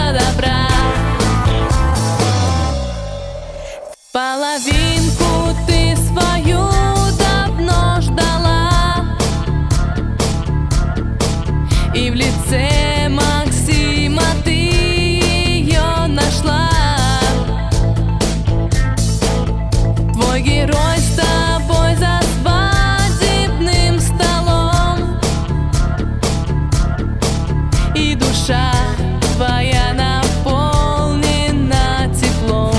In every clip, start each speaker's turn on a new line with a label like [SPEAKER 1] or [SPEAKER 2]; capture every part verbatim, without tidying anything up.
[SPEAKER 1] сердца добра. Половинку ты свою давно ждала, и в лице Максима ты ее нашла. Твой герой с тобой за свадебным столом, и душа твоя наполнена теплом.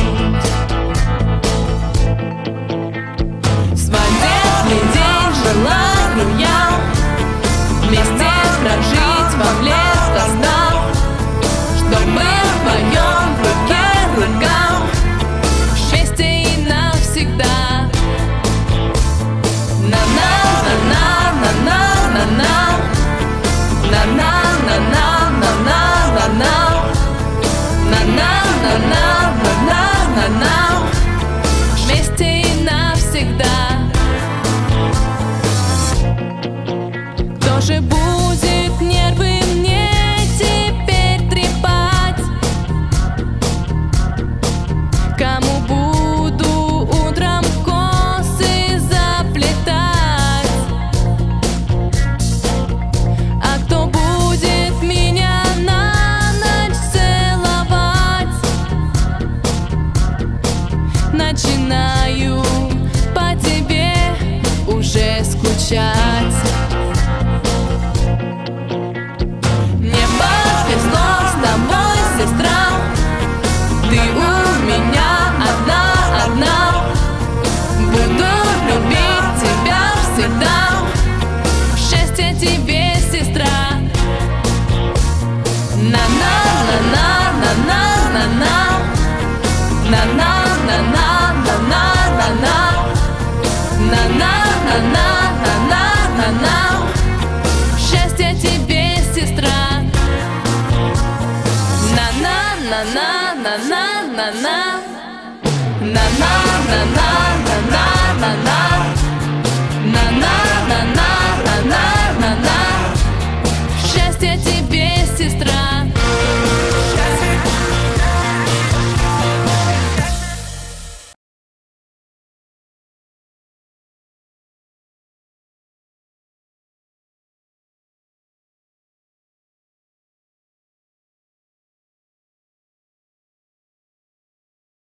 [SPEAKER 1] Свадебный день желаю я вместе прожить вам лето снов, чтобы вдвоем в руке рука счастье и навсегда. На-на-на-на-на-на-на-на-на-на-на-на-на-на-на-на-на-на, вместе и навсегда. Кто же будет нервы мне теперь трепать? Кому буду утром косы заплетать? А кто будет меня на ночь целовать? Начинаю по тебе уже скучать. Мне повезло с тобой, сестра, ты у меня одна-одна. Буду любить тебя всегда, счастье тебе, сестра. На-на-на-на-на-на-на-на, на-на-на-на-на-на-на-на, на-на-на-на-на-на-на, счастье тебе, сестра. На-на-на-на-на-на-на-на, на-на-на-на-на-на-на, на-на-на-на-на-на-на, счастье тебе, сестра.